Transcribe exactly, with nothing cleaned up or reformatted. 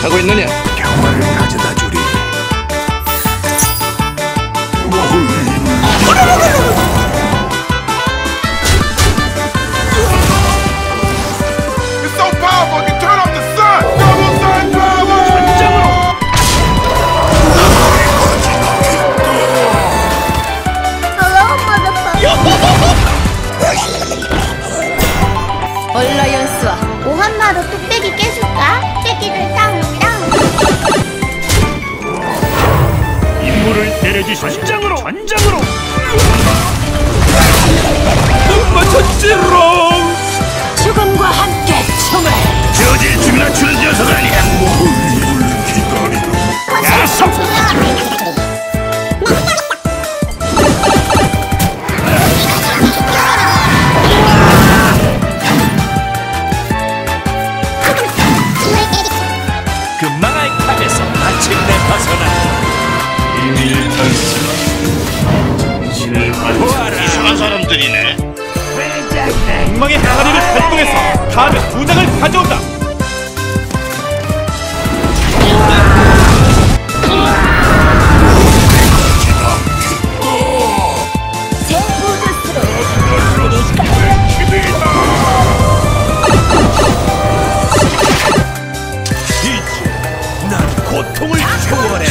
하고 있느냐? 경화를 가져다 주리. It's so powerful, I can turn off the sun! Double sun power! 얼라이언스와 오한마로 뚝배기 깨줄까? 뚝배기를 땅땅. 임무를 내려주시오. 전장으로! 전장으로! 못 맞췄지롱. 죽음과 함께 총을. 저질 죽이나 주는 녀석 아니야. 야섭. 그 망할 탑에서 마침내 벗어났다. 진을 받으라. 이상한 사람들이네. 엉망의 항아리를 발동해서 카드 두 장을 가져온다. 제 모드스로 이제 난 고통을 초월해.